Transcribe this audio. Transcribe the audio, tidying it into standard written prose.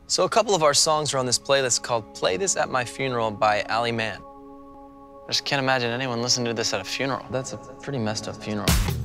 So a couple of our songs are on this playlist called Play This at My Funeral by Ali Mann. I just can't imagine anyone listening to this at a funeral. That's a pretty messed up funeral.